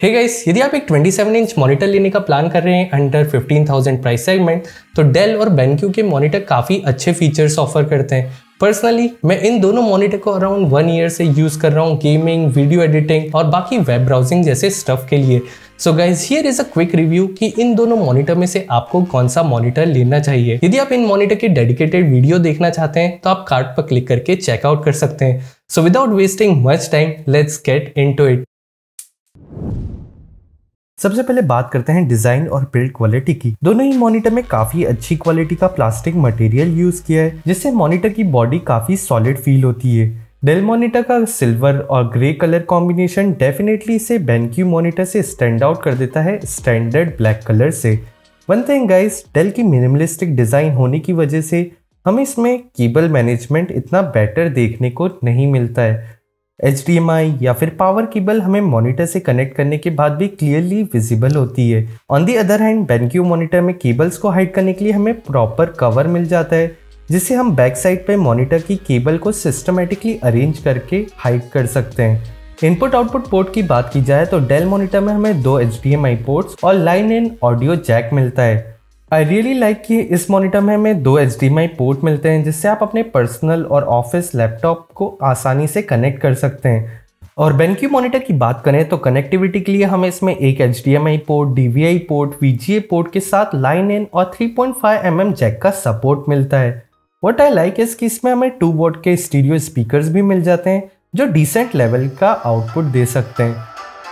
Hey guys, यदि आप एक 27 इंच मॉनिटर लेने का प्लान कर रहे हैं अंडर 15,000 प्राइस सेगमेंट, तो डेल और बेनक्यू के मॉनिटर काफ़ी अच्छे फीचर्स ऑफर करते हैं। पर्सनली मैं इन दोनों मॉनिटर को अराउंड 1 ईयर से यूज़ कर रहा हूँ गेमिंग, वीडियो एडिटिंग और बाकी वेब ब्राउजिंग जैसे स्टफ के लिए। So guys, here is a quick review कि इन दोनों मॉनिटर में से आपको कौन सा मॉनिटर लेना चाहिए। यदि आप इन मॉनिटर की डेडिकेटेड वीडियो देखना चाहते हैं तो आप कार्ड पर क्लिक करके चेकआउट कर सकते हैं। So without wasting much time, let's get into it. सबसे पहले बात करते हैं डिजाइन और बिल्ड क्वालिटी की। दोनों ही मॉनिटर में काफी अच्छी क्वालिटी का प्लास्टिक मटेरियल यूज किया है, जिससे मॉनिटर की बॉडी काफी सॉलिड फील होती है। डेल मॉनिटर का सिल्वर और ग्रे कलर कॉम्बिनेशन डेफिनेटली इसे बेनक्यू मॉनिटर से स्टैंड आउट कर देता है स्टैंडर्ड ब्लैक कलर से। वन थिंग गाइस, डेल की मिनिमलिस्टिक डिजाइन होने की वजह से हमें इसमें केबल मैनेजमेंट इतना बेटर देखने को नहीं मिलता है। HDMI या फिर पावर केबल हमें मॉनिटर से कनेक्ट करने के बाद भी क्लियरली विजिबल होती है। On the other hand, BenQ monitor में केबल्स को हाइड करने के लिए हमें प्रॉपर कवर मिल जाता है, जिससे हम बैक साइड पे मॉनिटर की केबल को सिस्टमेटिकली अरेंज करके हाइड कर सकते हैं। इनपुट आउटपुट पोर्ट की बात की जाए तो डेल मॉनिटर में हमें 2 HDMI पोर्ट्स और लाइन इन ऑडियो जैक मिलता है। आई रियली लाइक कि इस मॉनिटर में हमें 2 HDMI पोर्ट मिलते हैं, जिससे आप अपने पर्सनल और ऑफिस लैपटॉप को आसानी से कनेक्ट कर सकते हैं। और बेनक्यू मॉनिटर की बात करें तो कनेक्टिविटी के लिए हमें इसमें एक HDMI port, DVI port, VGA port के साथ लाइन इन और 3.5 mm जैक का सपोर्ट मिलता है। व्हाट आई लाइक इज कि इसमें हमें 2 वॉट के स्टीरियो स्पीकर्स भी मिल जाते हैं, जो डिसेंट लेवल का आउटपुट दे सकते हैं।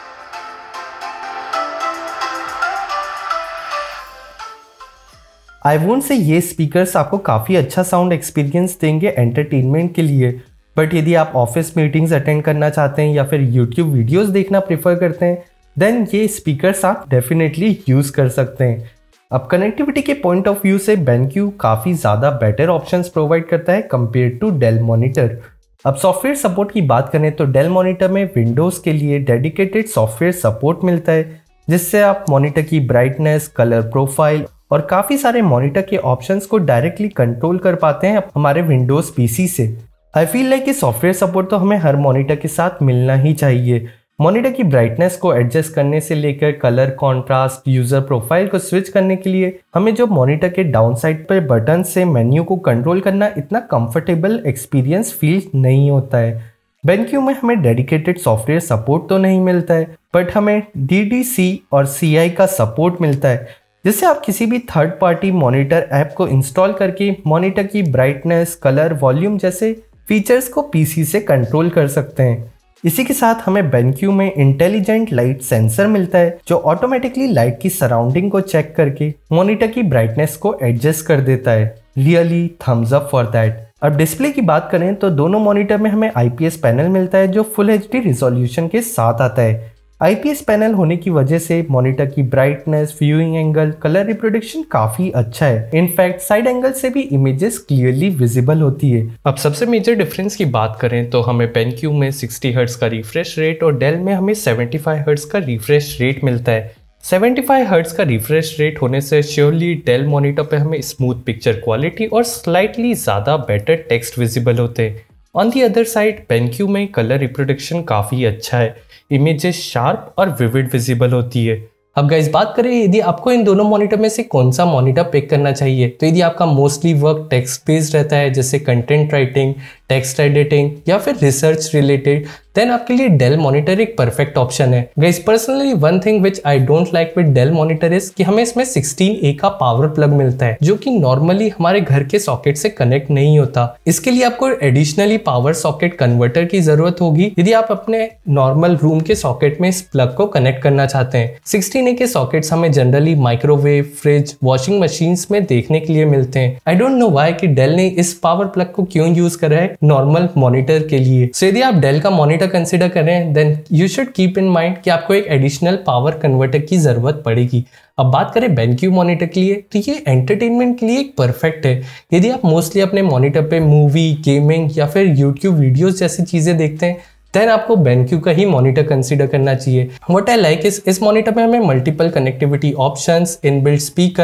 आई वोंट से ये स्पीकर्स आपको काफ़ी अच्छा साउंड एक्सपीरियंस देंगे एंटरटेनमेंट के लिए, बट यदि आप ऑफिस मीटिंग्स अटेंड करना चाहते हैं या फिर यूट्यूब वीडियोस देखना प्रेफर करते हैं, देन ये स्पीकर्स आप डेफिनेटली यूज़ कर सकते हैं। अब कनेक्टिविटी के पॉइंट ऑफ व्यू से बेनक्यू काफ़ी ज़्यादा बेटर ऑप्शंस प्रोवाइड करता है कंपेयर टू डेल मॉनिटर। अब सॉफ्टवेयर सपोर्ट की बात करें तो डेल मॉनिटर में विंडोज़ के लिए डेडिकेटेड सॉफ्टवेयर सपोर्ट मिलता है, जिससे आप मॉनिटर की ब्राइटनेस, कलर प्रोफाइल और काफ़ी सारे मॉनिटर के ऑप्शंस को डायरेक्टली कंट्रोल कर पाते हैं हमारे विंडोज़ पीसी से। आई फील लाइक कि सॉफ्टवेयर सपोर्ट तो हमें हर मॉनिटर के साथ मिलना ही चाहिए। मॉनिटर की ब्राइटनेस को एडजस्ट करने से लेकर कलर कॉन्ट्रास्ट, यूज़र प्रोफाइल को स्विच करने के लिए हमें जो मॉनिटर के डाउन साइड पर बटन से मेन्यू को कंट्रोल करना इतना कंफर्टेबल एक्सपीरियंस फील नहीं होता है। बेनक्यू में हमें डेडिकेटेड सॉफ्टवेयर सपोर्ट तो नहीं मिलता है, बट हमें DDC और CI का सपोर्ट मिलता है, जिससे आप किसी भी थर्ड पार्टी मॉनिटर ऐप को इंस्टॉल करके मॉनिटर की ब्राइटनेस, कलर, वॉल्यूम जैसे फीचर्स को पीसी से कंट्रोल कर सकते हैं। इसी के साथ हमें बेनक्यू में इंटेलिजेंट लाइट सेंसर मिलता है, जो ऑटोमेटिकली लाइट की सराउंडिंग को चेक करके मॉनिटर की ब्राइटनेस को एडजस्ट कर देता है। Really thumbs up for that. अब डिस्प्ले की बात करें तो दोनों मॉनिटर में हमें IPS पैनल मिलता है, जो फुल HD रिजोल्यूशन के साथ आता है। IPS पैनल होने की वजह से मॉनिटर की brightness, viewing angle, colour reproduction काफी अच्छा है। इनफैक्ट साइड एंगल से भी इमेजेस क्लियरली विजिबल होती है। अब सबसे मेजर डिफरेंस की बात करें तो हमें बेनक्यू में 60 हर्ट्ज का रिफ्रेश रेट और डेल में हमें 75 हर्ट्ज का रिफ्रेश रेट मिलता है। 75 हर्ट्ज का रिफ्रेश रेट होने से श्योरली डेल मॉनिटर पे हमें स्मूथ पिक्चर क्वालिटी और स्लाइटली ज़्यादा बेटर टेक्स्ट विजिबल होते हैं। On the other side BenQ में कलर रिप्रोडक्शन काफ़ी अच्छा है, इमेजेस शार्प और विविड विजिबल होती है। अब गाइस बात करें यदि आपको इन दोनों मॉनिटर में से कौन सा मॉनिटर पिक करना चाहिए, तो यदि आपका मोस्टली वर्क टेक्स्ट बेस्ड रहता है, जैसे कंटेंट राइटिंग, टेक्स्ट एडिटिंग या फिर रिसर्च रिलेटेड, देन आपके लिए डेल मॉनिटर एक परफेक्ट ऑप्शन है। Guys personally one thing which I don't like with Dell monitor is कि हमें इसमें 16A का पावर प्लग मिलता है, जो कि नॉर्मली हमारे घर के सॉकेट से कनेक्ट नहीं होता। इसके लिए आपको एडिशनली पावर सॉकेट कन्वर्टर की जरूरत होगी यदि आप अपने नॉर्मल रूम के सॉकेट में इस प्लग को कनेक्ट करना चाहते हैं। 16A के सॉकेट्स हमें generally microwave, fridge, washing machines में देखने के लिए मिलते हैं। आई डोंट नो व्हाई कि डेल ने इस पावर प्लग को क्यों यूज करा है नॉर्मल मॉनिटर के लिए। सो यदि आप डेल का मॉनिटर कंसीडर कर रहे हैं, then you should keep in mind कि आपको एक एडिशनल पावर कन्वर्टर की जरूरत पड़ेगी। अब बात करें बेनक्यू मॉनिटर के लिए, तो ये एंटरटेनमेंट के लिए एक परफेक्ट है। यदि आप मोस्टली अपने मॉनिटर पे मूवी, गेमिंग या फिर यूट्यूब वीडियोस जैसी चीजें देखते हैं, देन आपको बेनक्यू का ही मॉनिटर कंसीडर करना चाहिए। व्हाट आई लाइक इस मॉनिटर में हमें multiple connectivity options, inbuilt speaker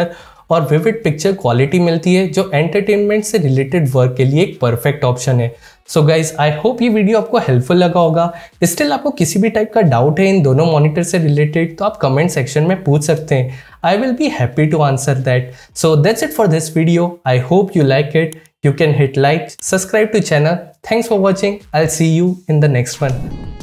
और विविड पिक्चर क्वालिटी मिलती है जो एंटरटेनमेंट से रिलेटेड वर्क के लिए एक परफेक्ट ऑप्शन है। सो गाइज, आई होप ये वीडियो आपको हेल्पफुल लगा होगा। स्टिल आपको किसी भी टाइप का डाउट है इन दोनों मॉनिटर से रिलेटेड तो आप कमेंट सेक्शन में पूछ सकते हैं। I will be happy to answer that. So that's it for this video. I hope you like it. You can hit like, subscribe to channel. Thanks for watching. I'll see you in the next one.